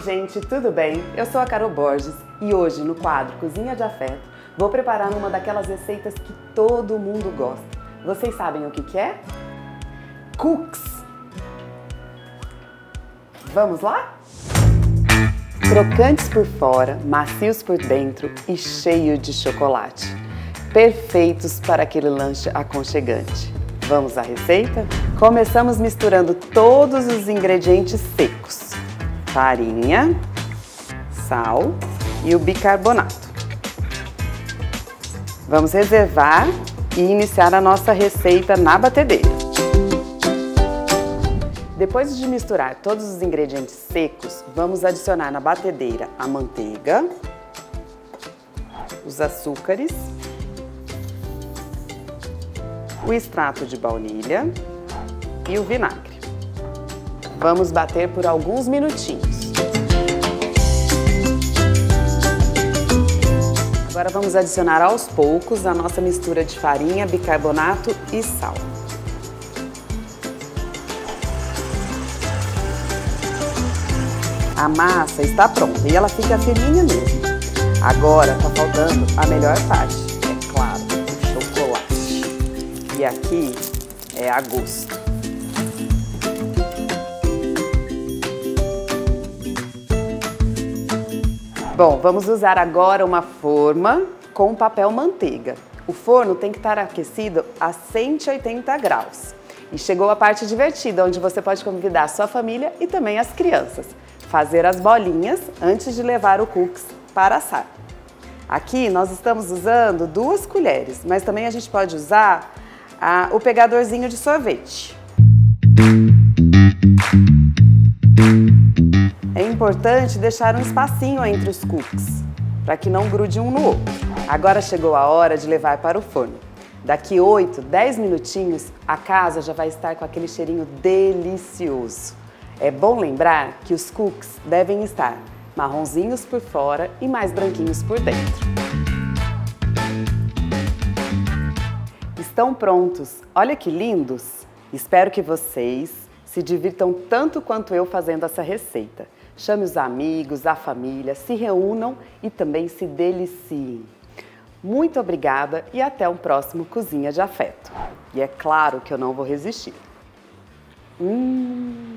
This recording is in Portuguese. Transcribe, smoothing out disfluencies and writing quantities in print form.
gente, tudo bem? Eu sou a Carol Borges e hoje no quadro Cozinha de Afeto vou preparar uma daquelas receitas que todo mundo gosta. Vocês sabem o que é? Cookies! Vamos lá? Crocantes por fora, macios por dentro e cheio de chocolate. Perfeitos para aquele lanche aconchegante. Vamos à receita? Começamos misturando todos os ingredientes secos. Farinha, sal e o bicarbonato. Vamos reservar e iniciar a nossa receita na batedeira. Depois de misturar todos os ingredientes secos, vamos adicionar na batedeira a manteiga, os açúcares, o extrato de baunilha e o vinagre. Vamos bater por alguns minutinhos. Agora vamos adicionar aos poucos a nossa mistura de farinha, bicarbonato e sal. A massa está pronta e ela fica fininha mesmo. Agora está faltando a melhor parte, é claro, o chocolate. E aqui é a gosto. Bom, vamos usar agora uma forma com papel manteiga. O forno tem que estar aquecido a 180 graus. E chegou a parte divertida, onde você pode convidar a sua família e também as crianças. Fazer as bolinhas antes de levar o cookies para assar. Aqui nós estamos usando 2 colheres, mas também a gente pode usar o pegadorzinho de sorvete. É importante deixar um espacinho entre os cookies, para que não grude um no outro. Agora chegou a hora de levar para o forno. Daqui 8, 10 minutinhos, a casa já vai estar com aquele cheirinho delicioso. É bom lembrar que os cookies devem estar marronzinhos por fora e mais branquinhos por dentro. Estão prontos! Olha que lindos! Espero que vocês se divirtam tanto quanto eu fazendo essa receita. Chame os amigos, a família, se reúnam e também se deliciem. Muito obrigada e até um próximo Cozinha de Afeto. E é claro que eu não vou resistir.